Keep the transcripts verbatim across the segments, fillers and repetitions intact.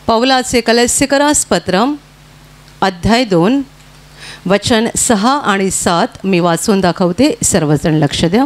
पौलाचे कलस्यकरास पत्र अध्याय दोन वचन सहा आणि सात मी वाचून दाखवते, सर्वजण लक्ष द्या.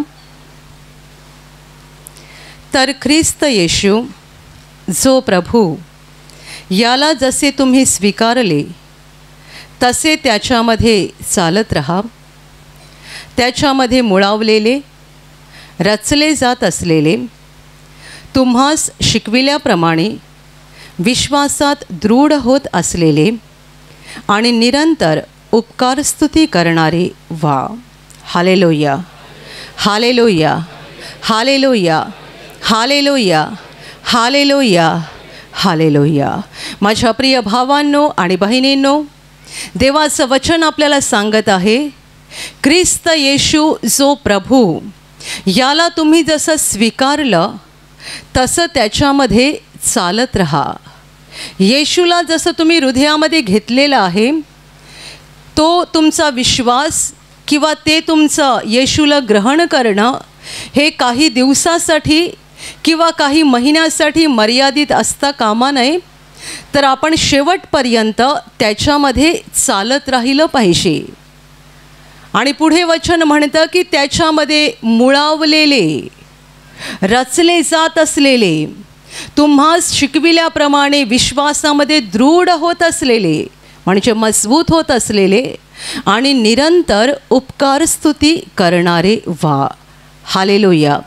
तर ख्रिस्त येशू जो प्रभू, याला जसे तुम्ही स्वीकारले तसे त्याच्यामध्ये चालत राहा. त्याच्यामध्ये मुळावलेले, रचले जात असलेले, तुम्हास शिकविल्याप्रमाणे विश्वासात दृढ होत असलेले आणि निरंतर उपकारस्तुती करणारे व्हा. Hallelujah, hallelujah, hallelujah, hallelujah, hallelujah, hallelujah. माझ्या प्रिय भावांनो आणि बहिणींनो, देवाचं वचन आपल्याला सांगत आहे, ख्रिस्त येशू जो प्रभू, याला तुम्ही जसं स्वीकारलं तसं त्याच्यामध्ये चालत राहा. येशूला जसं तुम्ही हृदयामध्ये घेतलेलं आहे, तो तुमचा विश्वास किंवा ते तुमचं येशूला ग्रहण करणं हे काही दिवसासाठी किंवा काही महिन्यासाठी मर्यादित असता कामा नये, तर आपण शेवटपर्यंत त्याच्यामध्ये चालत राहिलं पाहिजे. आणि पुढे वचन म्हणतं की त्याच्यामध्ये मुळावलेले, रचले जात असलेले, तुम्हास शिकविल्याप्रमाणे विश्वासामध्ये दृढ होत असलेले म्हणजे मजबूत होत असलेले आणि निरंतर उपकारस्तुती करणारे व्हा. Hallelujah,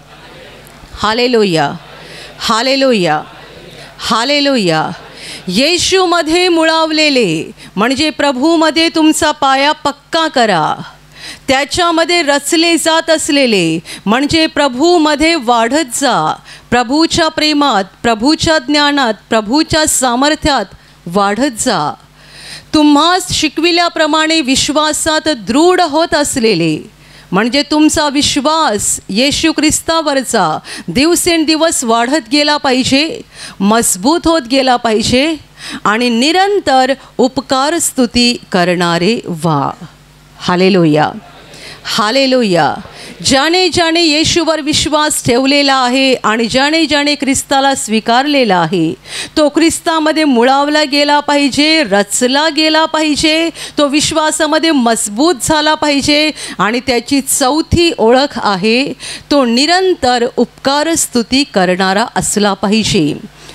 hallelujah, hallelujah, hallelujah. येशूमध्ये मुळावलेले म्हणजे प्रभूमध्ये तुमचा पाया पक्का करा. त्याच्यामध्ये रचले जात असलेले म्हणजे प्रभूमध्ये वाढत जा. प्रभूच्या प्रेमात, प्रभूच्या ज्ञानात, प्रभूच्या सामर्थ्यात वाढत जा. तुम्हास शिकविल्याप्रमाणे विश्वासात दृढ होत असलेले म्हणजे तुमचा विश्वास येशू ख्रिस्तावरचा दिवसेंदिवस वाढत गेला पाहिजे, मजबूत होत गेला पाहिजे आणि निरंतर उपकारस्तुती करणारे व्हा. Hallelujah, hallelujah. ज्याने ज्याने येशूवर विश्वास ठेवलेला आहे आणि ज्याने ज्याने ख्रिस्ताला स्वीकारलेला आहे, तो ख्रिस्तामध्ये मुळावला गेला पाहिजे, रचला गेला पाहिजे, तो विश्वासामध्ये मजबूत झाला पाहिजे. आणि त्याची चौथी ओळख आहे, तो निरंतर उपकारस्तुती करणारा असला पाहिजे.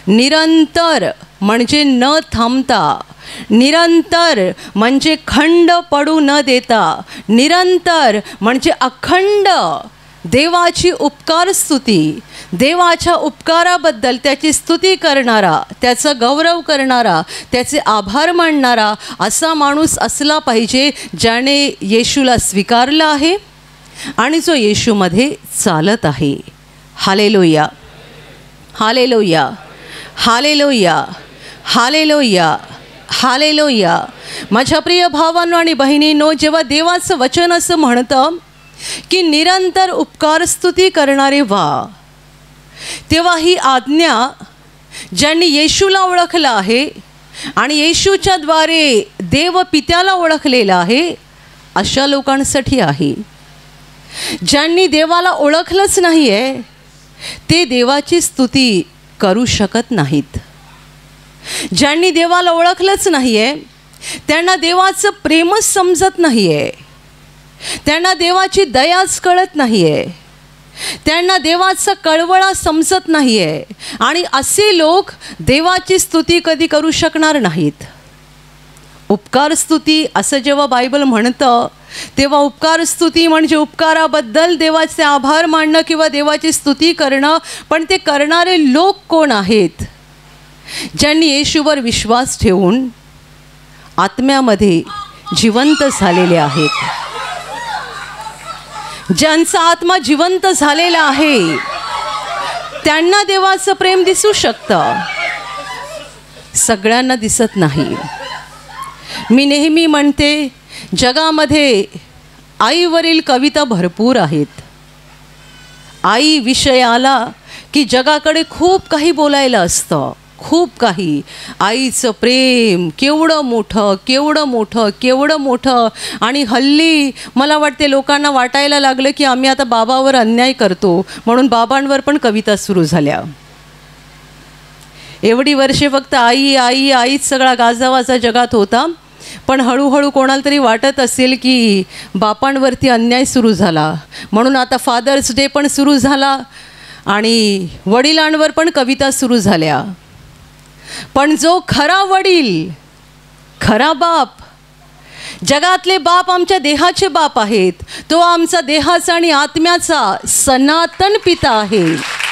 निरंतर म्हणजे न थांबता, निरंतर म्हणजे खंड पडू न देता, निरंतर म्हणजे अखंड देवाची उपकारस्तुती, देवाच्या उपकाराबद्दल त्याची स्तुती करणारा, त्याचा गौरव करणारा, त्याचे आभार मानणारा असा माणूस असला पाहिजे, ज्याने येशूला स्वीकारलं आहे आणि जो येशूमध्ये चालत आहे. Hallelujah, hallelujah, hallelujah, hallelujah, hallelujah. माझ्या प्रिय भावांनो आणि बहिणींनो, जेव्हा देवाचं वचन असं म्हणतं की निरंतर उपकारस्तुती करणारे व्हा, तेव्हा ही आज्ञा ज्यांनी येशूला ओळखलं आहे आणि येशूच्या द्वारे देव पित्याला ओळखलेलं आहे अशा लोकांसाठी आहे. ज्यांनी देवाला ओळखलंच नाही आहे ते देवाची स्तुती करू शकत नाहीत. ज्यांनी देवाला ओळखलंच नाही आहे त्यांना देवाचं प्रेमच समजत नाही आहे, त्यांना देवाची दयाच कळत नाही आहे, त्यांना देवाचा कळवळा समजत नाही आहे. आणि असे लोक देवाची स्तुती कधी करू शकणार नाहीत. उपकारस्तुती असं जेव्हा बायबल म्हणतं तेव्हा उपकारस्तुती म्हणजे उपकाराबद्दल देवाचे आभार मानणं किंवा देवाची स्तुती करणं. पण ते करणारे लोक कोण आहेत? ज्यांनी येशूवर विश्वास ठेवून आत्म्यामध्ये जिवंत झालेले आहेत, ज्यांचा आत्मा जिवंत झालेला आहे, त्यांना देवाचं प्रेम दिसू शकतं, सगळ्यांना दिसत नाही. मी नेहमी म्हणते, जगामध्ये आईवरील कविता भरपूर आहेत. आई विषय आला की जगाकडे खूप काही बोलायला असतं, खूप काही. आईचं प्रेम केवढं मोठं, केवढं मोठं, केवढं मोठं. आणि हल्ली मला वाटते लोकांना वाटायला लागलं की आम्ही आता बाबावर अन्याय करतो, म्हणून बाबांवर पण कविता सुरू झाल्या. एवढी वर्षे फक्त आई आई आईच सगळा गाजावाजा जगात होता. पण हळूहळू कोणाला तरी वाटत असेल की बापांवरती अन्याय सुरू झाला, म्हणून आता फादर्स डे पण सुरू झाला आणि वडिलांवर पण कविता सुरू झाल्या. पण जो खरा वडील, खरा बाप, जगातले बाप आमच्या देहाचे बाप आहेत, तो आमचा देहाचा आणि आत्म्याचा सनातन पिता आहे.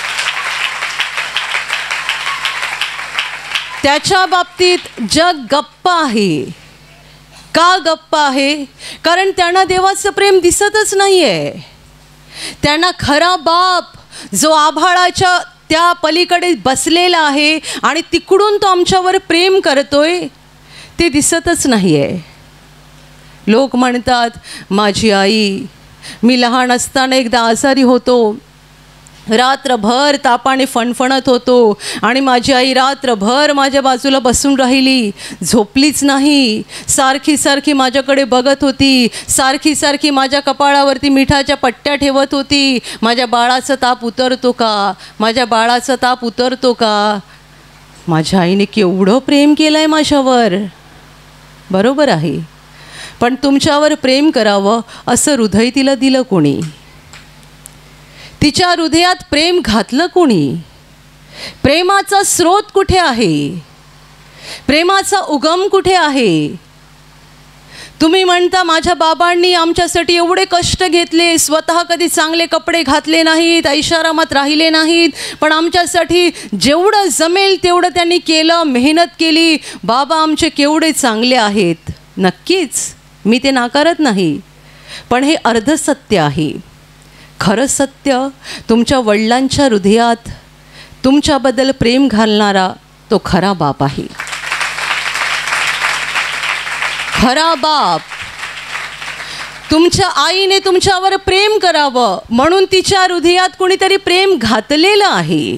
त्याच्या बाबतीत जग गप्प आहे. का गप्प आहे? कारण त्यांना देवाचं प्रेम दिसतच नाही आहे. त्यांना खरा बाप जो आभाळाच्या त्या पलीकडे बसलेला आहे आणि तिकडून तो आमच्यावर प्रेम करतोय ते दिसतच नाही आहे. लोक म्हणतात माझी आई, मी लहान असताना एकदा आजारी होतो, रात्रभर तापाने फणफणत होतो आणि माझी आई रात्रभर माझ्या बाजूला बसून राहिली, झोपलीच नाही. सारखी सारखी माझ्याकडे बघत होती, सारखी सारखी माझ्या कपाळावरती मिठाच्या पट्ट्या ठेवत होती. माझ्या बाळाचा ताप उतरतो का, माझ्या बाळाचा ताप उतरतो का. माझ्या आईने केवढं प्रेम केलं आहे माझ्यावर. बरोबर आहे, पण तुमच्यावर प्रेम करावं असं हृदय तिला दिलं कोणी? तिच्या हृदयात प्रेम घातलं कोणी? प्रेमाचा स्रोत कुठे आहे? प्रेमाचा उगम कुठे आहे? तुम्ही म्हणता माझ्या बाबांनी आमच्यासाठी एवढे कष्ट घेतले, स्वतः कधी चांगले कपडे घातले नाहीत, ऐशारामात राहिले नाहीत, पण आमच्यासाठी जेवढं जमेल तेवढं त्यांनी केलं, मेहनत केली. बाबा आमचे केवढे चांगले आहेत. नक्कीच मी ते नाकारत नाही, पण हे अर्धसत्य आहे. खरं सत्य तुमच्या वडिलांच्या हृदयात तुमच्याबद्दल प्रेम घालणारा तो खरा बाप आहे. खरा बाप. तुमच्या आईने तुमच्यावर प्रेम करावं म्हणून तिच्या हृदयात कुणीतरी प्रेम घातलेलं आहे.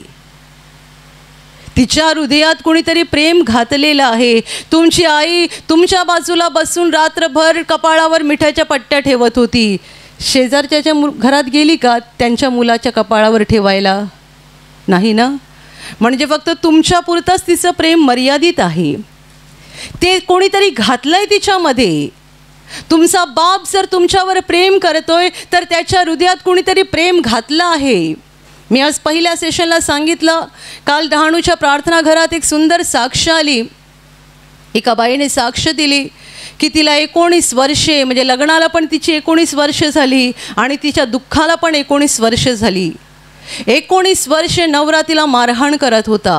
तिच्या हृदयात कुणीतरी प्रेम घातलेलं आहे. तुमची आई तुमच्या बाजूला बसून रात्रभर कपाळावर मिठाच्या पट्ट्या ठेवत होती. शेजारच्या मु घरात गेली का त्यांच्या मुलाच्या कपाळावर ठेवायला? नाही ना. म्हणजे फक्त तुमच्यापुरतंच तिचं प्रेम मर्यादित आहे. ते कोणीतरी घातलं आहे तिच्यामध्ये. तुमचा बाप जर तुमच्यावर प्रेम करतोय तर त्याच्या हृदयात कोणीतरी प्रेम घातलं आहे. मी आज पहिल्या सेशनला सांगितलं, काल डहाणूच्या प्रार्थना घरात एक सुंदर साक्ष आली. एका बाईने साक्ष दिली की तिला एकोणीस वर्षे, म्हणजे लग्नाला पण तिची एकोणीस वर्ष झाली आणि तिच्या दुःखाला पण एकोणीस वर्ष झाली. एकोणीस वर्षे नवरा तिला मारहाण करत होता.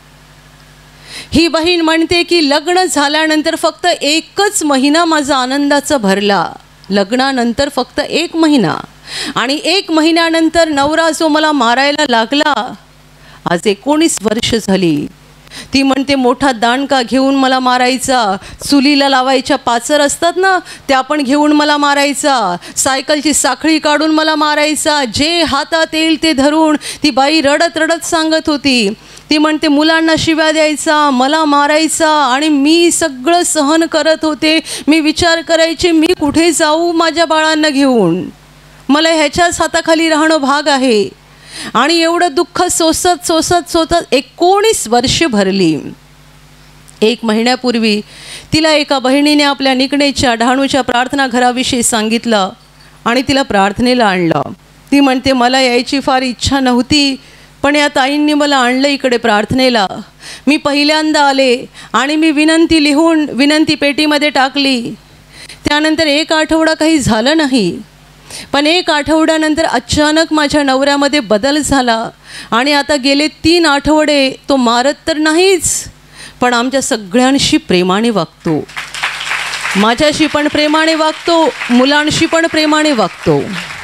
ही बहीण म्हणते की लग्न झाल्यानंतर फक्त एकच महिना माझा आनंदाचा भरला. लग्नानंतर फक्त एक महिना, आणि एक महिन्यानंतर नवरा जो मला मारायला लागला, आज एकोणीस वर्ष झाली. ती म्हणते मोठा दांडका घेऊन मला मारायचा, चुलीला लावायच्या पाचर असतात ना त्या पण घेऊन मला मारायचा, सायकलची साखळी काढून मला मारायचा, जे हातात येईल ते धरून. ती बाई रडत रडत सांगत होती. ती म्हणते मुलांना शिव्या द्यायचा, मला मारायचा, आणि मी सगळं सहन करत होते. मी विचार करायचे मी कुठे जाऊ माझ्या बाळांना घेऊन, मला ह्याच्याच हाताखाली राहणं भाग आहे. आणि एवढं दुःख सोसत सोसत सोसत एकोणीस वर्षे भरली. एक महिन्यापूर्वी तिला एका बहिणीने आपल्या निकणेच्या डहाणूच्या प्रार्थना घराविषयी सांगितलं आणि तिला प्रार्थनेला आणलं. ती म्हणते मला यायची फार इच्छा नव्हती, पण या ताईंनी मला आणलं इकडे प्रार्थनेला. मी पहिल्यांदा आले आणि मी विनंती लिहून विनंती पेटीमध्ये टाकली. त्यानंतर एक आठवडा काही झालं नाही, पण एक आठवड्यानंतर अचानक माझ्या नवऱ्यामध्ये बदल झाला आणि आता गेले तीन आठवडे तो मारत तर नाहीच, पण आमच्या सगळ्यांशी प्रेमाने वागतो. माझ्याशी पण प्रेमाने वागतो, मुलांशी पण प्रेमाने वागतो.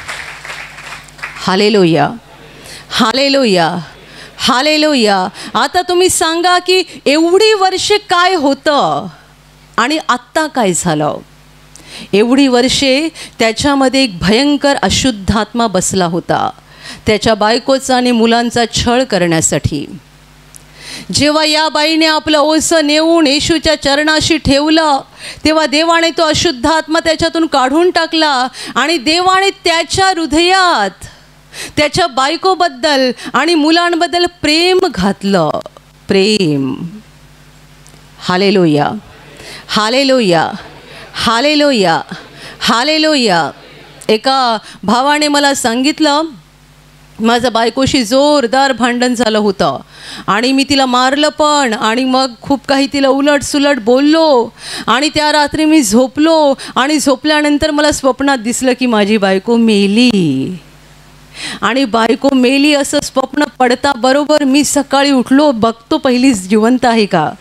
Hallelujah, hallelujah, hallelujah. आता तुम्ही सांगा की एवढी वर्षे काय होतं आणि आत्ता काय झालं? एवढी वर्षे त्याच्यामध्ये एक भयंकर अशुद्धात्मा बसला होता, त्याच्या बायकोचा आणि मुलांचा छळ करण्यासाठी. जेव्हा या बाईने आपलं ओझं नेऊन येशूच्या चरणाशी ठेवलं, तेव्हा देवाने तो अशुद्धात्मा त्याच्यातून काढून टाकला आणि देवाने त्याच्या हृदयात त्याच्या बायकोबद्दल आणि मुलांबद्दल प्रेम घातलं. प्रेम. Hallelujah, hallelujah, hallelujah, hallelujah. एका भावाने मला सांगितलं, माझं बायकोशी जोरदार भांडण झालं होतं आणि मी तिला मारलं पण, आणि मग खूप काही तिला उलट सुलट बोललो, आणि त्या रात्री मी झोपलो, आणि झोपल्यानंतर मला स्वप्नात दिसलं की माझी बायको मेली. आणि बायको मेली असं स्वप्न पडता बरोबर मी सकाळी उठलो, बघतो पहिलीच जिवंत आहे का,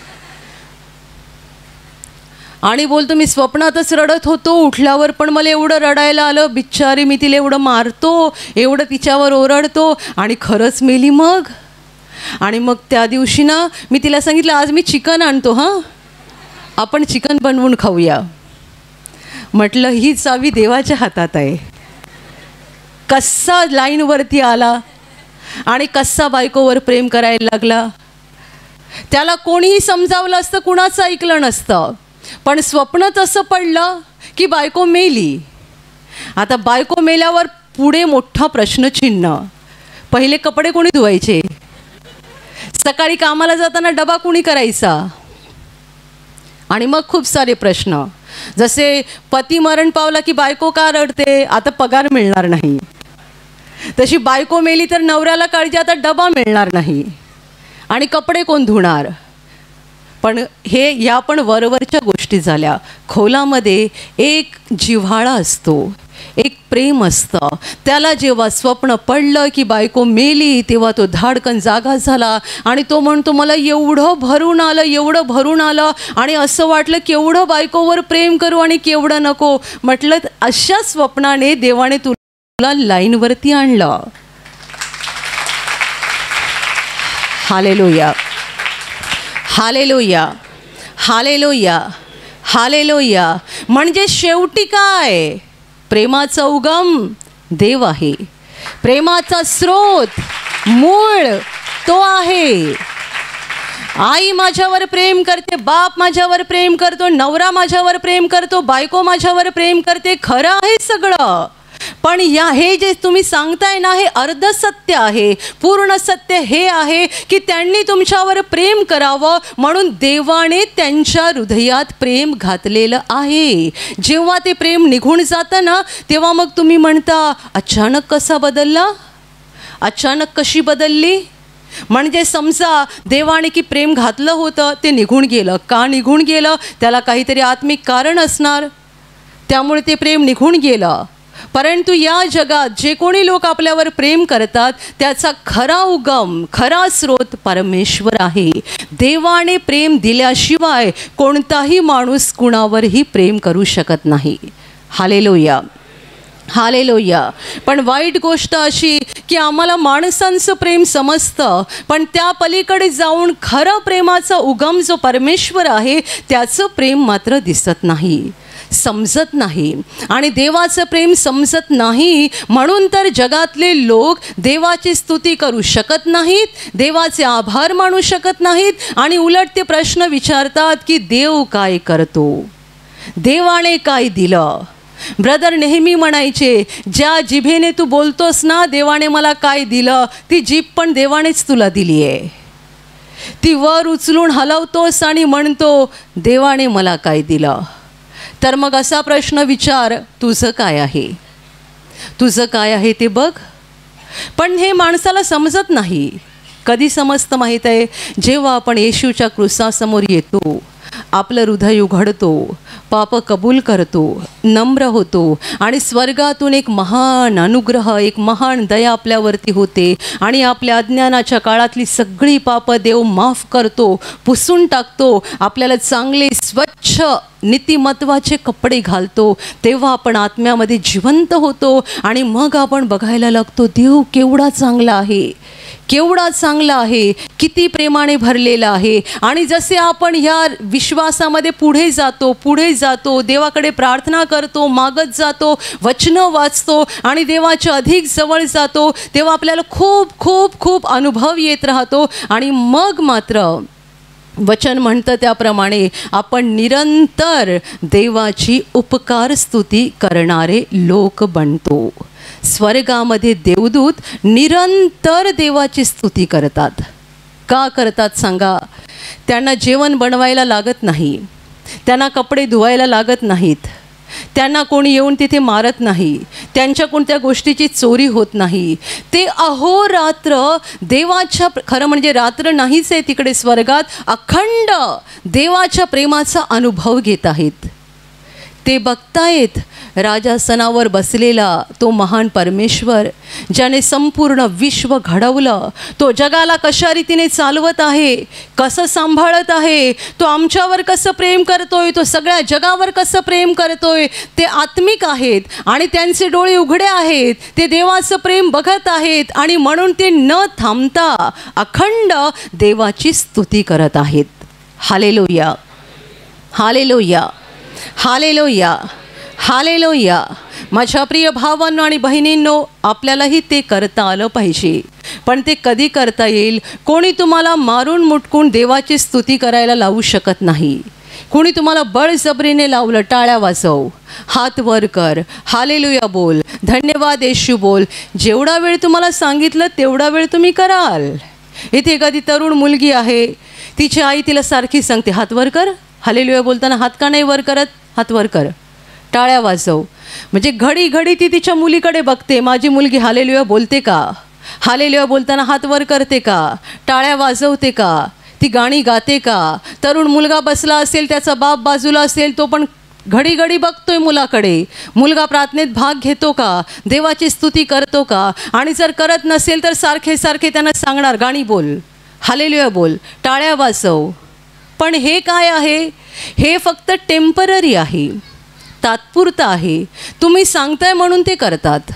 आणि बोलतो मी स्वप्नातच रडत होतो, उठल्यावर पण मला एवढं रडायला आलं, बिचारी मी तिला एवढं मारतो, एवढं तिच्यावर ओरडतो, आणि खरंच मेली. मग आणि मग त्या दिवशी ना मी तिला सांगितलं, आज मी चिकन आणतो, हां आपण चिकन बनवून खाऊया. म्हटलं ही चावी देवाच्या हातात आहे. कसा लाईनवरती आला आणि कसा बायकोवर प्रेम करायला लागला. त्याला कोणीही समजावलं असतं, कुणाचं ऐकलं नसतं, पण स्वप्न तसं पडलं की बायको मेली. आता बायको मेल्यावर पुढे मोठा प्रश्नचिन्ह. पहिले कपडे कोणी धुवायचे, सकाळी कामाला जाताना डबा कोणी करायचा, आणि मग खूप सारे प्रश्न, जसे पती मरण पावला की बायको का रडते, आता पगार मिळणार नाही. तशी बायको मेली तर नवऱ्याला काळजी, आता डबा मिळणार नाही, आणि कपडे कोण धुणार. पण हे या पण वरवरच्या गोष्टी झाल्या. खोलामध्ये एक जिव्हाळा असतो, एक प्रेम असतं. त्याला जेव्हा स्वप्न पडलं की बायको मेली, तेव्हा तो धाडकन जागा झाला, आणि तो म्हणतो मला एवढं भरून आलं, एवढं भरून आलं, आणि असं वाटलं केवढं बायकोवर प्रेम करू आणि केवढं नको. म्हटलं अशा स्वप्नाने देवाने तुला लाईनवरती आणलं. Hallelujah, hallelujah, hallelujah, hallelujah. म्हणजे शेवटी काय, प्रेमाचा उगम देव आहे, प्रेमाचा स्रोत, मूळ तो आहे. आई माझ्यावर प्रेम करते, बाप माझ्यावर प्रेम करतो, नवरा माझ्यावर प्रेम करतो, बायको माझ्यावर प्रेम करते, खरं आहे सगळं. पण या हे जे तुम्ही सांगताय ना, हे अर्ध सत्य आहे. पूर्ण सत्य हे आहे की त्यांनी तुमच्यावर प्रेम करावं म्हणून देवाने त्यांच्या हृदयात प्रेम घातलेलं आहे. जेव्हा ते प्रेम निघून जातं ना, तेव्हा मग तुम्ही म्हणता अचानक कसा बदलला, अचानक कशी बदलली. म्हणजे समजा देवाने की प्रेम घातलं होतं, ते निघून गेलं. का निघून गेलं, त्याला काहीतरी आत्मिक कारण असणार, त्यामुळे ते प्रेम निघून गेलं. परंतु या जगात जे कोणी लोक आपल्यावर प्रेम करतात, त्याचा खरा उगम, खरा स्रोत परमेश्वर आहे. देवाने प्रेम दिल्याशिवाय कोणताही माणूस कुणावरही प्रेम करू शकत नाही. Hallelujah, hallelujah. पण वाईट गोष्ट अशी की आम्हाला माणसांचं प्रेम समजतं, पण त्या पलीकडे जाऊन खरं प्रेमाचा उगम जो परमेश्वर आहे, त्याचं प्रेम मात्र दिसत नाही, समजत नाही. आणि देवाचं प्रेम समजत नाही म्हणून तर जगातले लोक देवाची स्तुती करू शकत नाहीत, देवाचे आभार मानू शकत नाहीत, आणि उलट ते प्रश्न विचारतात की देव काय करतो, देवाने काय दिलं. ब्रदर नेहमी म्हणायचे, ज्या जिभेने तू बोलतोस ना देवाने मला काय दिलं, ती जीभ पण देवानेच तुला दिली आहे. ती वर उचलून हलवतोस आणि म्हणतो देवाने मला काय दिलं. तर मग असा प्रश्न विचार, तुझं काय आहे, तुझं काय आहे ते बघ. पण हे माणसाला समजत नाही. कधी समजतं माहीत आहे, जेव्हा आपण येशूच्या क्रूसासमोर येतो, आपलं हृदय उघडतो, पाप कबूल करतो, नम्र होतो, आणि स्वर्गातून एक महान अनुग्रह, एक महान दया आपल्यावरती होते, आणि आपल्या अज्ञानाच्या काळातली सगळी पापं देव माफ करतो, पुसून टाकतो, आपल्याला चांगले स्वच्छ नीतिमत्वाचे कपडे घालतो. तेव्हा आपण आत्म्यामध्ये जिवंत होतो, आणि मग आपण बघायला लागतो देव केवढा चांगला आहे, केवढा चांगला आहे, किती प्रेमाने भरलेला आहे. आणि जसे आपण ह्या विश्वासामध्ये पुढे जातो, पुढे जातो, देवाकडे प्रार्थना करतो, मागत जातो, वचनं वाचतो, आणि देवाच्या अधिक जवळ जातो, तेव्हा आपल्याला खूप खूप खूप अनुभव येत राहतो. आणि मग मात्र वचन म्हणतं त्याप्रमाणे आपण निरंतर देवाची उपकार स्तुती करणारे लोक बनतो. स्वर्गामध्ये देवदूत निरंतर देवाची स्तुती करतात. का करतात सांगा? त्यांना जेवण बनवायला लागत नाही, त्यांना कपडे धुवायला लागत नाहीत, त्यांना कोणी येऊन तिथे मारत नाही, त्यांच्या कोणत्या गोष्टीची चोरी होत नाही. ते अहोरात्र देवाच्या, खरं म्हणजे रात्र नाहीच आहे तिकडे स्वर्गात, अखंड देवाच्या प्रेमाचा अनुभव घेत आहेत. ते बघतायत राजासनावर बसलेला तो महान परमेश्वर, ज्याने संपूर्ण विश्व घडवलं, तो जगाला कशा रीतीने चालवत आहे, कसं सांभाळत आहे, तो आमच्यावर कसं प्रेम करतोय, तो सगळ्या जगावर कसं प्रेम करतोय. ते आत्मिक आहेत आणि त्यांचे डोळे उघडे आहेत, ते देवाचं प्रेम बघत आहेत आणि म्हणून ते न थांबता अखंड देवाची स्तुती करत आहेत. Hallelujah, hallelujah, hallelujah, hallelujah. माझ्या प्रिय भावांनो आणि बहिणींनो, आपल्यालाही ते करता आलं पाहिजे. पण ते कधी करता येईल? कोणी तुम्हाला मारून मुटकून देवाची स्तुती करायला लावू शकत नाही. कोणी तुम्हाला बळजबरीने लावलं, टाळ्या वाजव, हात वर कर, हालेलुया बोल, धन्यवाद येशू बोल, जेवढा वेळ तुम्हाला सांगितलं तेवढा वेळ तुम्ही कराल. इथे एखादी तरुण मुलगी आहे, तिची आई तिला सारखी सांगते हात वर कर, हालेलुया बोलताना हात का नाही वर करत? हात वर कर, टाळ्या वाजव. म्हणजे घडी घडी ती तिच्या मुलीकडे बघते, माझी मुलगी हालेलुया बोलते का, हालेलुया बोलताना हात वर करते का, टाळ्या वाजवते का, ती गाणी गाते का. तरुण मुलगा बसला असेल, त्याचा बाप बाजूला असेल, तो पण घडी घडी बघतोय मुलाकडे, मुलगा प्रार्थनेत भाग घेतो का, देवाची स्तुती करतो का. आणि जर करत नसेल तर सारखे सारखे त्यांना सांगणार गाणी बोल, हालेलुया बोल, टाळ्या वाजव. पण हे काय आहे? हे फक्त टेम्पररी आहे, तात्पुरतं आहे. तुम्ही सांगताय म्हणून ते करतात,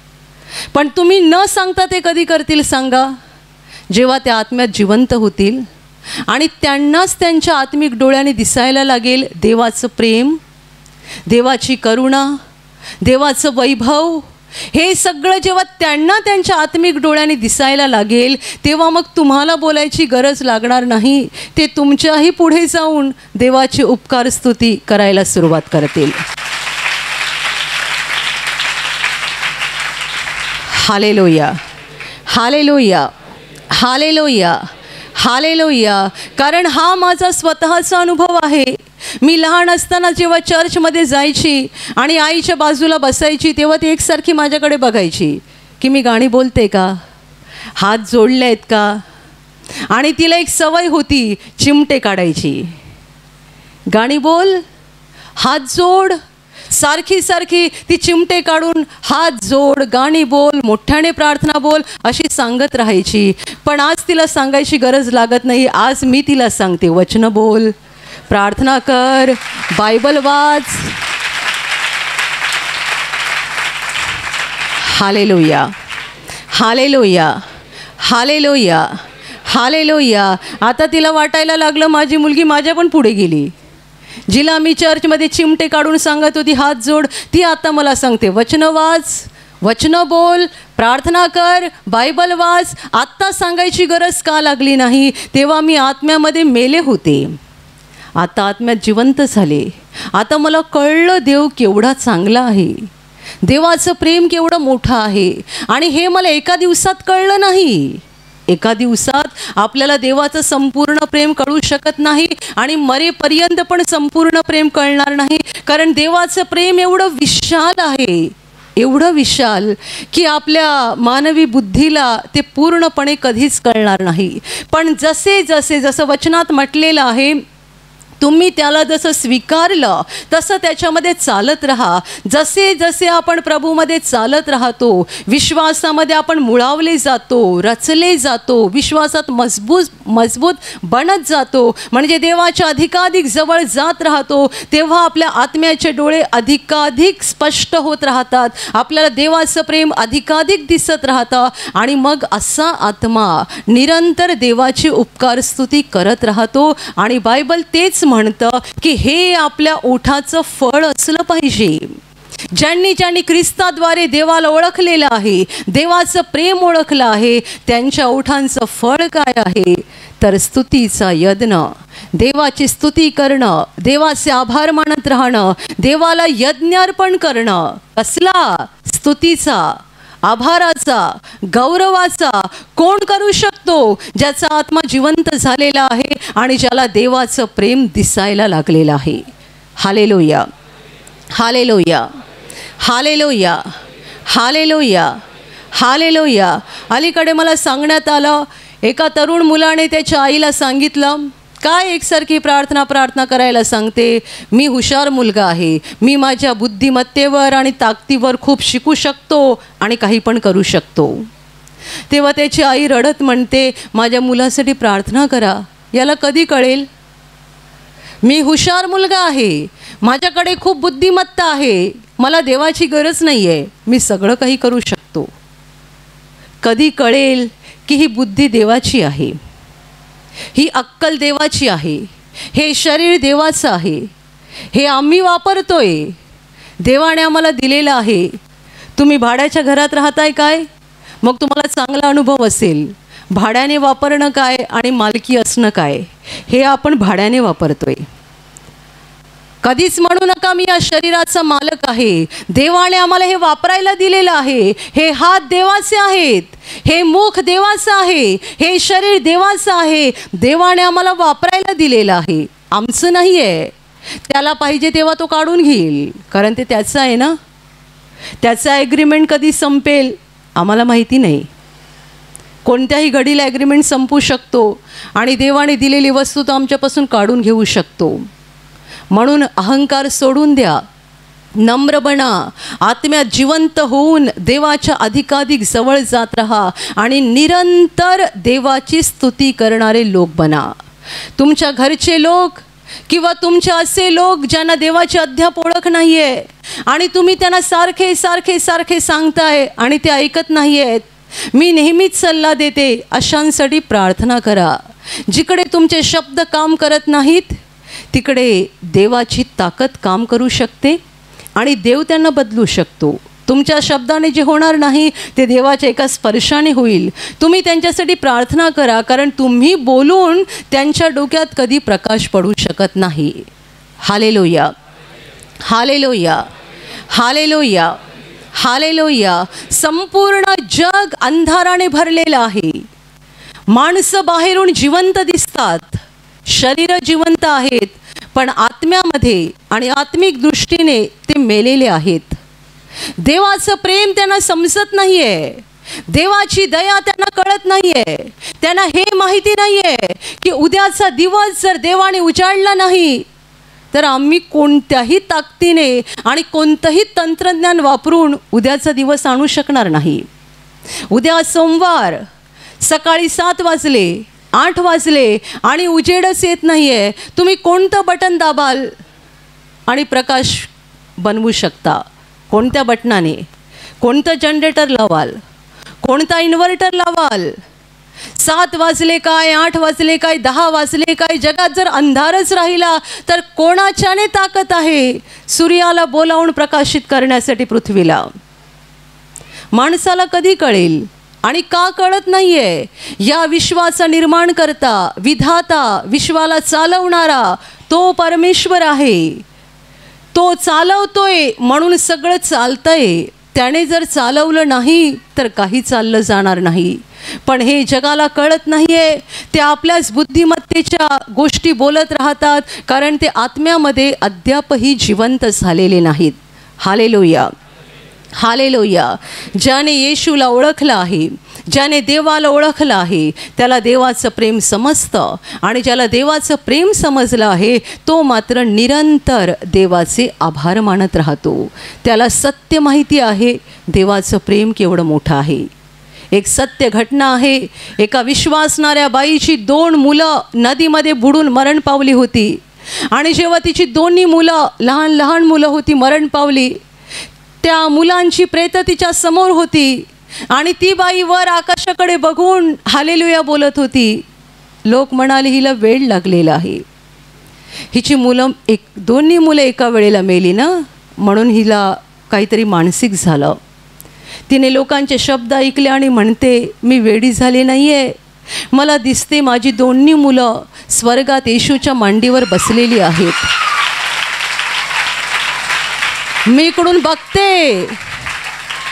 पण तुम्ही न सांगता ते कधी करतील सांगा? जेव्हा त्या आत्म्यात जिवंत होतील आणि त्यांनाच त्यांच्या आत्मिक डोळ्याने दिसायला लागेल देवाचं प्रेम, देवाची करुणा, देवाचं वैभव. हे सगळं जेव्हा त्यांना त्यांच्या आत्मिक डोळ्याने दिसायला लागेल, तेव्हा मग तुम्हाला बोलायची गरज लागणार नाही. ते तुमच्याही पुढे जाऊन देवाची उपकार स्तुती करायला सुरुवात करतील. Hallelujah, hallelujah, hallelujah, hallelujah. कारण हा माझा स्वतःचा अनुभव आहे. मी लहान असताना जेव्हा चर्चमध्ये जायची आणि आईच्या बाजूला बसायची, तेव्हा ती एकसारखी माझ्याकडे बघायची की मी गाणी बोलते का, हात जोडले आहेत का. आणि तिला एक सवय होती, चिमटे काढायची. गाणी बोल, हात जोड, सारखी सारखी ती चिमटे काढून हात जोड, गाणी बोल, मोठ्याने प्रार्थना बोल, अशी सांगत राहायची. पण आज तिला सांगायची गरज लागत नाही. आज मी तिला सांगते, वचन बोल, प्रार्थना कर, बायबल वाच. Hallelujah, hallelujah, hallelujah, hallelujah. आता तिला वाटायला लागलं माझी मुलगी माझ्या पण पुढे गेली. जिला मी चर्चमध्ये चिमटे काढून सांगत होती हात जोड, ती आता मला सांगते वचन वाच, वचन बोल, प्रार्थना कर, बायबल वाच. आत्ता सांगायची गरज का लागली नाही? तेव्हा मी आत्म्यामध्ये मेले होते, आता आत्म्यात जिवंत झाले. आता मला कळलं देव केवढा चांगला आहे, देवाचं प्रेम केवढं मोठं आहे. आणि हे मला एका दिवसात कळलं नाही. एका दिवसात आपल्याला देवाचं संपूर्ण प्रेम कळू शकत नाही आणि मरेपर्यंत पण संपूर्ण प्रेम कळणार नाही. कारण देवाचं प्रेम एवढं विशाल आहे, एवढं विशाल की आपल्या मानवी बुद्धीला ते पूर्णपणे कधीच कळणार नाही. पण जसे जसे जसं वचनात म्हटलेलं आहे, तुम्ही त्याला जसं स्वीकारलं तसं त्याच्यामध्ये चालत राहा. जसे जसे आपण प्रभूमध्ये चालत राहतो, विश्वासामध्ये आपण मुळावले जातो, रचले जातो, विश्वासात मजबूत मजबूत बनत जातो, म्हणजे देवाच्या अधिकाधिक जवळ जात राहतो, तेव्हा आपल्या आत्म्याचे डोळे अधिकाधिक स्पष्ट होत राहतात, आपल्याला देवाचं प्रेम अधिकाधिक दिसत राहतं. आणि मग असा आत्मा निरंतर देवाची उपकार स्तुती करत राहतो. आणि बायबल तेच म्हणतं की हे आपल्या ओठाचं फळ असलं पाहिजे. ज्यांनी ज्यांनी ख्रिस्ताद्वारे देवाला ओळखलेलं आहे, देवाचं प्रेम ओळखलं आहे, त्यांच्या ओठांचं फळ काय आहे तर स्तुतीचा यज्ञ, देवाची स्तुती करणं, देवाचे आभार मानत राहणं, देवाला यज्ञार्पण करणं. कसला? स्तुतीचा, आभाराचा, गौरवाचा कोण करू शकतो? ज्याचा आत्मा जिवंत झालेला आहे आणि ज्याला देवाचं प्रेम दिसायला लागलेलं आहे. Hallelujah, hallelujah, hallelujah, hallelujah, hallelujah. अलीकडे मला सांगण्यात आलं, एका तरुण मुलाने त्याच्या आईला सांगितलं, काय एकसारखी प्रार्थना प्रार्थना करायला सांगते? मी हुशार मुलगा आहे, मी माझ्या बुद्धिमत्तेवर आणि ताकदीवर खूप शिकू शकतो आणि काही पण करू शकतो. तेव्हा त्याची आई रडत म्हणते, माझ्या मुलासाठी प्रार्थना करा. याला कधी कळेल मी हुशार मुलगा आहे, माझ्याकडे खूप बुद्धिमत्ता आहे, मला देवाची गरज नाही आहे, मी सगळं काही करू शकतो. कधी कळेल की ही बुद्धी देवाची आहे, ही अक्कल देवाची आहे, हे शरीर देवाचं आहे, हे आम्ही वापरतोय, देवाने आम्हाला दिलेलं आहे. तुम्ही भाड्याच्या घरात राहताय काय? मग तुम्हाला चांगला अनुभव असेल. भाड्याने वापरणं काय आणि मालकी असणं काय, हे आपण भाड्याने वापरतोय. कधीच म्हणू नका मी या शरीराचा मालक आहे. देवाने आम्हाला हे वापरायला दिलेलं आहे. हे हात देवाचे आहेत, हे मुख देवाचं आहे, हे शरीर देवाचं आहे. देवाने आम्हाला वापरायला दिलेलं आहे, आमचं नाही आहे. त्याला पाहिजे तेव्हा तो काढून घेईल, कारण ते त्याचं आहे ना. त्याचा ॲग्रीमेंट कधी संपेल आम्हाला माहिती नाही. कोणत्याही घडीला ॲग्रीमेंट संपू शकतो आणि देवाने दिलेली वस्तू तो आमच्यापासून काढून घेऊ शकतो. म्हणून अहंकार सोडून द्या, नम्र बना, आत्म्यात जिवंत होऊन देवाच्या अधिकाधिक जवळ जात राहा आणि निरंतर देवाची स्तुती करणारे लोक बना. तुमच्या घरचे लोक किंवा तुमचे असे लोक ज्यांना देवाची अद्याप ओळख नाही आहे आणि तुम्ही त्यांना सारखे सारखे सारखे सांगताय आणि ते ऐकत नाही आहेत, मी नेहमीच सल्ला देते, अशांसाठी प्रार्थना करा. जिकडे तुमचे शब्द काम करत नाहीत तिकडे देवाची ताकद काम करू शकते आणि देव त्यांना बदलू शकतो. तुमच्या शब्दाने जे होणार नाही ते देवाच्या एका स्पर्शाने होईल. तुम्ही त्यांच्यासाठी प्रार्थना करा, कारण तुम्ही बोलून त्यांच्या डोक्यात कधी प्रकाश पडू शकत नाही. Hallelujah, hallelujah, hallelujah, hallelujah. संपूर्ण जग अंधाराने भरलेलं आहे. माणसं बाहेरून जिवंत दिसतात, शरीर जिवंत आहेत, पण आत्म्यामध्ये आणि आत्मिक दृष्टीने ते मेलेले आहेत. देवाचं प्रेम त्यांना समजत नाही आहे, देवाची दया त्यांना कळत नाही आहे. त्यांना हे माहिती नाही आहे की उद्याचा दिवस जर देवाने उजाडला नाही तर आम्ही कोणत्याही ताकदीने आणि कोणतंही तंत्रज्ञान वापरून उद्याचा दिवस आणू शकणार नाही. उद्या सोमवार सकाळी सात वाजले, आठ वाजले आणि उजेडच येत नाही आहे, तुम्ही कोणतं बटन दाबाल आणि प्रकाश बनवू शकता? कोणत्या बटनाने? कोणतं जनरेटर लावाल? कोणता इन्व्हर्टर लावाल? सात वाजले काय, आठ वाजले काय, दहा वाजले काय, जगात जर अंधारच राहिला तर कोणाच्याने ताकद आहे सूर्याला बोलावून प्रकाशित करण्यासाठी पृथ्वीला? माणसाला कधी कळेल आणि का कळत नाही आहे? या विश्वाचा निर्माण करता, विधाता, विश्वाला चालवणारा तो परमेश्वर आहे. तो चालवतोय म्हणून सगळं चालतंय. त्याने जर चालवलं नाही तर काही चाललं जाणार नाही. पण हे जगाला कळत नाही आहे. ते आपल्याच बुद्धिमत्तेच्या गोष्टी बोलत राहतात, कारण ते आत्म्यामध्ये अद्यापही जिवंत झालेले नाहीत. Hallelujah, hallelujah. ज्याने येशूला ओळखलं आहे, ज्याने देवाला ओळखलं आहे, त्याला देवाचं प्रेम समजतं आणि ज्याला देवाचं प्रेम समजलं आहे तो मात्र निरंतर देवाचे आभार मानत राहतो. त्याला सत्य माहिती आहे देवाचं प्रेम केवढं मोठं आहे. एक सत्य घटना आहे. एका विश्वासणाऱ्या बाईची दोन मुलं नदीमध्ये बुडून मरण पावली होती आणि जेव्हा तिची दोन्ही मुलं लहान लहान मुलं होती मरण पावली, त्या मुलांची प्रेत तिच्या समोर होती आणि ती बाई वर आकाशाकडे बघून हालेलुया बोलत होती. लोक म्हणाले हिला वेळ लागलेला आहे, हिची मुलं एक दोन्ही मुलं एका वेळेला मेली ना, म्हणून हिला काहीतरी मानसिक झालं. तिने लोकांचे शब्द ऐकले आणि म्हणते मी वेडी झाले नाही आहे, मला दिसते माझी दोन्ही मुलं स्वर्गात येशूच्या मांडीवर बसलेली आहेत. मी इकडून बघते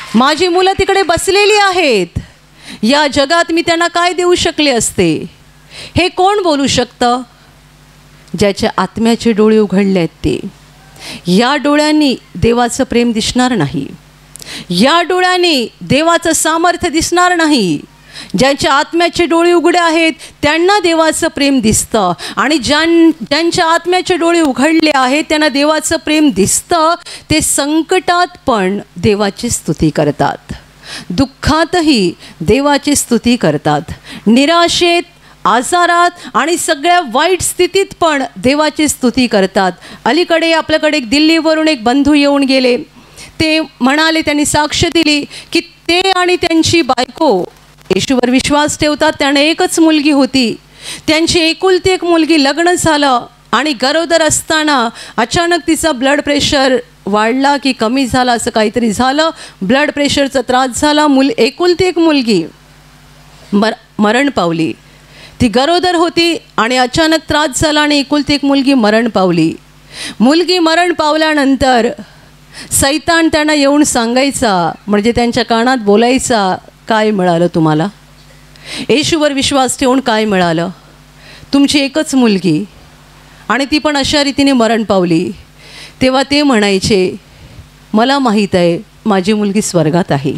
माझी मुलं तिकडे बसलेली आहेत, या जगात मी त्यांना काय देऊ शकले असते? हे कोण बोलू शकतं? ज्याच्या आत्म्याचे डोळे उघडले आहेत ते. या डोळ्यांनी देवाचं प्रेम दिसणार नाही, या डोळ्यांनी देवाचं सामर्थ्य दिसणार नाही. ज्यांच्या आत्म्याचे डोळे उघडे आहेत त्यांना देवाचं प्रेम दिसतं, आणि ज्यां ज्यांच्या आत्म्याचे डोळे उघडले आहेत त्यांना देवाचं प्रेम दिसतं. ते संकटात पण देवाची स्तुती करतात, दुःखातही देवाची स्तुती करतात, निराशेत, आजारात आणि सगळ्या वाईट स्थितीत पण देवाची स्तुती करतात. अलीकडे आपल्याकडे एक दिल्लीवरून एक बंधू येऊन गेले. ते म्हणाले, त्यांनी साक्ष दिली की ते आणि त्यांची बायको येशूवर विश्वास ठेवतात. त्याने एकच मुलगी होती, त्यांची एकुलती एक मुलगी, लग्न झालं आणि गरोदर असताना अचानक तिचा ब्लड प्रेशर वाढला की कमी झाला असं काहीतरी झालं, ब्लड प्रेशरचा त्रास झाला. मुल एकुलती एक मुलगी मर मरण पावली. ती गरोदर होती आणि अचानक त्रास झाला आणि एकुलती एक मुलगी मरण पावली. मुलगी मरण पावल्यानंतर सैतान त्यांना येऊन सांगायचा, म्हणजे त्यांच्या कानात बोलायचा, काय मिळालं तुम्हाला? येशूवर विश्वास ठेवून काय मिळालं? तुमची एकच मुलगी आणि ती पण अशा रीतीने मरण पावली. तेव्हा ते म्हणायचे, मला माहीत आहे माझी मुलगी स्वर्गात आहे,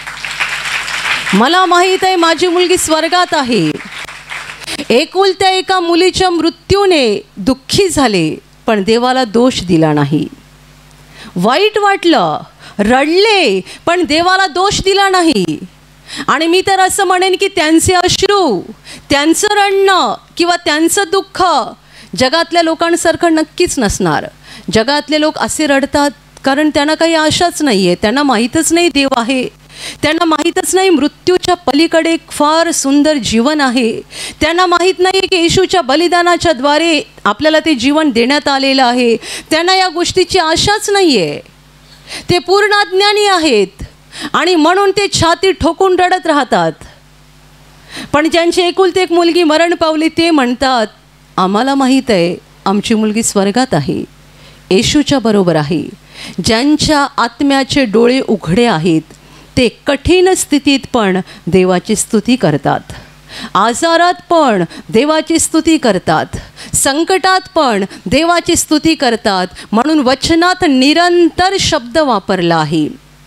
मला माहीत आहे माझी मुलगी स्वर्गात आहे. एकुलत्या एका मुलीच्या मृत्यूने दुःखी झाले, पण देवाला दोष दिला नाही. वाईट वाटलं, रडले, पण देवाला दोष दिला नाही. आणि मी तर असं म्हणेन की त्यांचे अश्रू, त्यांचं रडणं किंवा त्यांचं दुःख जगातल्या लोकांसारखं नक्कीच नसणार. जगातले लोक असे रडतात कारण त्यांना काही आशाच नाही आहे, त्यांना माहीतच नाही देव आहे, त्यांना माहीतच नाही मृत्यूच्या पलीकडे एक फार सुंदर जीवन आहे, त्यांना माहीत नाही की येशूच्या बलिदानाच्या द्वारे आपल्याला ते जीवन देण्यात आलेलं आहे. त्यांना या गोष्टीची आशाच नाही आहे. ते पूर्ण अज्ञानी आहेत आणि म्हणून ते छाती ठोकून रडत राहतात. पण ज्यांची एकुलती एक मुलगी मरण पावली ते म्हणतात, आम्हाला माहीत आहे आमची मुलगी स्वर्गात आहे, येशूच्या बरोबर आहे. ज्यांच्या आत्म्याचे डोळे उघडे आहेत ते कठीण स्थितीत पण देवाची स्तुती करतात, आजारात पण देवाची स्तुती करतात, संकटात पण देवाची स्तुती करतात. म्हणून वचनात निरंतर शब्द वापरला आहे,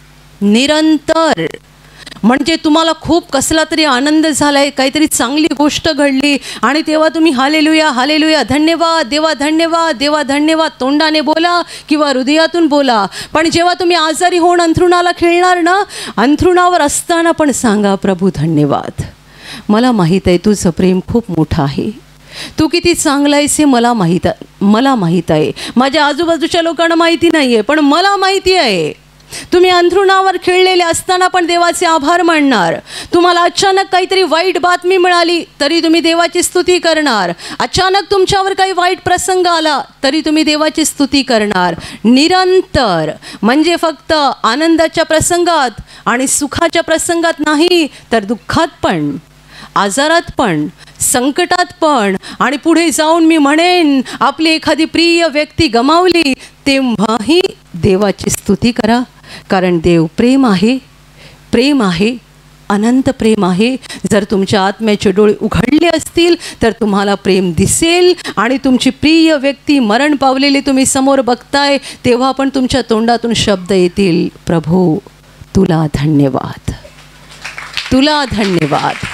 निरंतर. म्हणजे तुम्हाला खूप कसला तरी आनंद झाला आहे, काहीतरी चांगली गोष्ट घडली आणि तेव्हा तुम्ही हालेलुया हालेलुया धन्यवाद देवा धन्यवाद देवा धन्यवाद तोंडाने बोला किंवा हृदयातून बोला. पण जेव्हा तुम्ही आजारी होऊन अंथरुणाला खिळणार ना, अंथरुणावर असताना पण सांगा, प्रभू धन्यवाद, मला माहीत आहे तुझं प्रेम खूप मोठं आहे, तू किती चांगला आहेस हे मला माहीत मला माहीत आहे. माझ्या आजूबाजूच्या लोकांना माहिती नाही आहे पण मला माहिती आहे. तुम्ही अंथरुणावर खिळलेले असताना पण देवाचे आभार मानणार. तुम्हाला अचानक काहीतरी वाईट बातमी मिळाली तरी तुम्ही देवाची स्तुती करणार. अचानक तुमच्यावर काही वाईट प्रसंग आला तरी तुम्ही देवाची स्तुती करणार. निरंतर म्हणजे फक्त आनंदाच्या प्रसंगात आणि सुखाच्या प्रसंगात नाही तर दुःखात पण, आजारात पण, संकटात पण. आणि पुढे जाऊन मी म्हणेन, आपली एखादी प्रिय व्यक्ती गमावली तेव्हाही देवाची स्तुती करा, कारण देव प्रेम आहे, प्रेम आहे, अनंत प्रेम आहे. जर तुमच्या आत्म्याचे डोळे उघडले असतील तर तुम्हाला प्रेम दिसेल आणि तुमची प्रिय व्यक्ती मरण पावलेली तुम्ही समोर बघताय तेव्हा पण तुमच्या तोंडातून शब्द येतील, प्रभू तुला धन्यवाद, तुला धन्यवाद,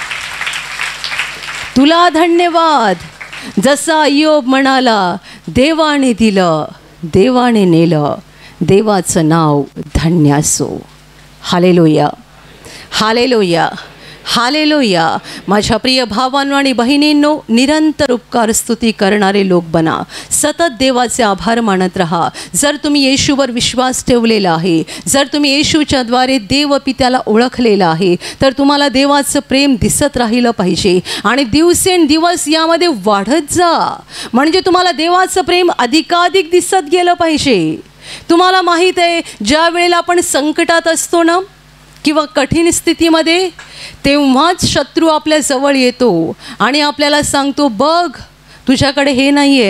तुला धन्यवाद. जसा इयोब म्हणाला, देवाने दिलं देवाने नेलं, देवाचं नाव धन्य असो. Hallelujah hallelujah hallelujah. माझ्या प्रिय भावांनो आणि बहिणींनो, निरंतर उपकार स्तुती करणारे लोक बना. सतत देवाचे आभार मानत राहा. जर तुम्ही येशूवर विश्वास ठेवलेला आहे, जर तुम्ही येशूच्या द्वारे देव पित्याला ओळखलेलं आहे तर तुम्हाला देवाचं प्रेम दिसत राहिलं पाहिजे आणि दिवसेंदिवस यामध्ये वाढत जा. म्हणजे तुम्हाला देवाचं प्रेम अधिकाधिक दिसत गेलं पाहिजे. तुम्हाला माहीत आहे, ज्या वेळेला आपण संकटात असतो ना किंवा कठीण स्थितीमध्ये, तेव्हाच शत्रू आपल्या जवळ येतो आणि आपल्याला सांगतो, बघ तुझ्याकडे हे नाही आहे,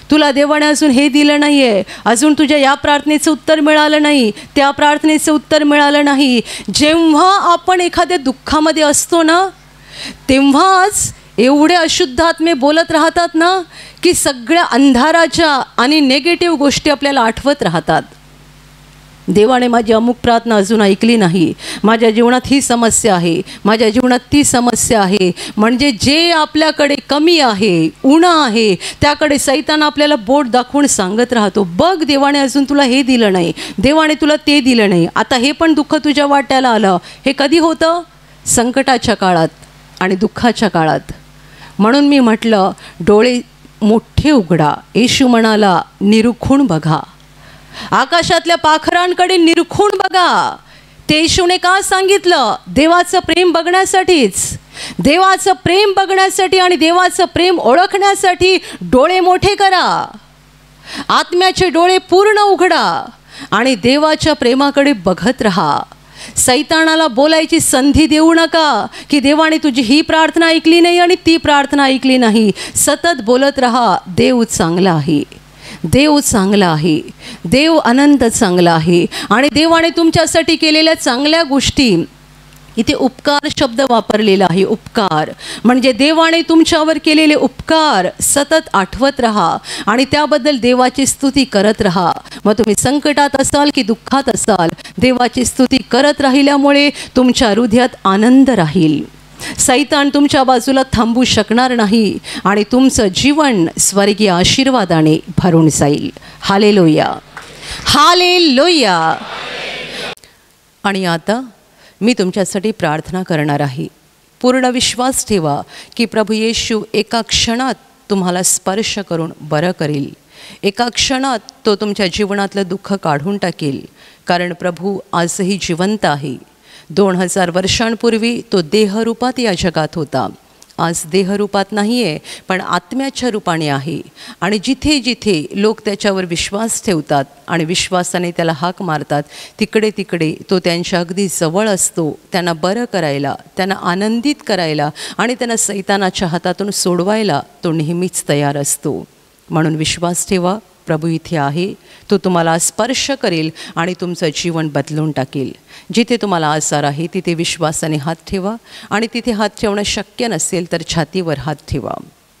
तुला देवाने अजून हे दिलं नाही आहे, अजून तुझ्या या प्रार्थनेचं उत्तर मिळालं नाही, त्या प्रार्थनेचं उत्तर मिळालं नाही. जेव्हा आपण एखाद्या दुःखामध्ये असतो ना, तेव्हाच एवढे अशुद्ध आत्मे बोलत राहतात ना, की सगळ्या अंधाराच्या आणि नेगेटिव्ह गोष्टी आपल्याला आठवत राहतात. देवाने माझी अमुक प्रार्थना अजून ऐकली नाही, माझ्या जीवनात ही समस्या आहे, माझ्या जीवनात ती समस्या आहे. म्हणजे जे आपल्याकडे कमी आहे, उणं आहे, त्याकडे सैतान आपल्याला बोट दाखवून सांगत राहतो, बघ देवाने अजून तुला हे दिलं नाही, देवाने तुला ते दिलं नाही, आता हे पण दुःख तुझ्या वाट्याला आलं. हे कधी होतं? संकटाच्या काळात आणि दुःखाच्या काळात. म्हणून मी म्हटलं, डोळे मोठे उघडा. येशू म्हणाला, निरखून बघा, आकाशातल्या पाखरांकडे निरखून बघा. ते येशूने का सांगितलं? देवाचं प्रेम बघण्यासाठीच. देवाचं प्रेम बघण्यासाठी आणि देवाचं प्रेम ओळखण्यासाठी डोळे मोठे करा, आत्म्याचे डोळे पूर्ण उघडा आणि देवाच्या प्रेमाकडे बघत राहा. सैतानाला बोलायची संधी देऊ नका की देवाने तुझी ही प्रार्थना ऐकली नाही आणि ती प्रार्थना ऐकली नाही. सतत बोलत राहा, देव चांगला आहे, देव चांगला आहे, देव अनंत चांगला आहे. आणि देवाने तुमच्यासाठी केलेल्या चांगल्या गोष्टी, इथे उपकार शब्द वापरलेला आहे. उपकार म्हणजे देवाने तुमच्यावर केलेले उपकार सतत आठवत राहा आणि त्याबद्दल देवाची स्तुती करत राहा. मग तुम्ही संकटात असाल की दुःखात असाल, देवाची स्तुती करत राहिल्यामुळे तुमच्या हृदयात आनंद राहील. सैतान तुमच्या बाजूला थांबू शकणार नाही आणि तुमचं जीवन स्वर्गीय आशीर्वादाने भरून जाईल. Hallelujah, hallelujah. आणि आता मी तुमच्यासाठी प्रार्थना करणार आहे. पूर्ण विश्वास ठेवा की प्रभू येशू एका क्षणात तुम्हाला स्पर्श करून बरं करेल. एका क्षणात तो तुमच्या जीवनातलं दुःख काढून टाकेल. कारण प्रभू आजही जिवंत आहे. दोन हजार वर्षांपूर्वी तो देहरूपात या जगात होता. आज देहरूपात नाही आहे, पण आत्म्याच्या रूपाने आहे. आणि जिथे जिथे लोक त्याच्यावर विश्वास ठेवतात आणि विश्वासाने त्याला हाक मारतात, तिकडे तिकडे तो त्यांच्या अगदी जवळ असतो. त्यांना बरं करायला, त्यांना आनंदित करायला आणि त्यांना सैतानाच्या हातातून सोडवायला तो नेहमीच तयार असतो. म्हणून विश्वास ठेवा, प्रभू इथे आहे. तो तुम्हाला स्पर्श करेल आणि तुमचं जीवन बदलून टाकेल. जिथे तुम्हाला आजार आहे तिथे विश्वासाने हात ठेवा आणि तिथे हात ठेवणं शक्य नसेल तर छातीवर हात ठेवा.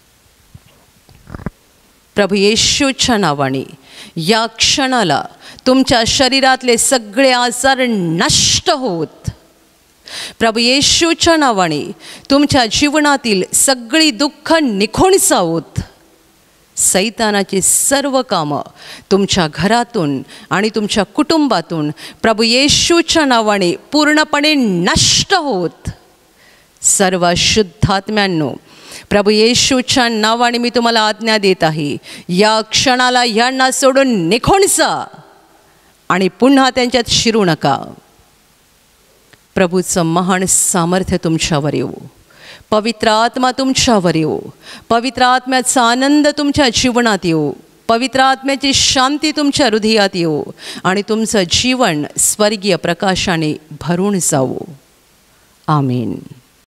प्रभू येशूच्या नावाने या क्षणाला तुमच्या शरीरातले सगळे आजार नष्ट होत, प्रभू येशूच्या नावाने तुमच्या जीवनातील सगळी दुःख निघून जावोत. सैतानाची सर्व कामं तुमच्या घरातून आणि तुमच्या कुटुंबातून प्रभू येशूच्या नावाने पूर्णपणे नष्ट होत. सर्व शुद्धात्म्यांनो, प्रभू येशूच्या नावाने मी तुम्हाला आज्ञा देत आहे, या क्षणाला यांना सोडून निघून जा आणि पुन्हा त्यांच्यात शिरू नका. प्रभूचं महान सामर्थ्य तुमच्यावर येऊ, पवित्र आत्मा तुमच्यावर येऊ, पवित्र आत्म्याचा आनंद तुमच्या जीवनात येऊ, पवित्र आत्म्याची शांती तुमच्या हृदयात येऊ आणि तुमचं जीवन स्वर्गीय प्रकाशाने भरून जावो. आमीन.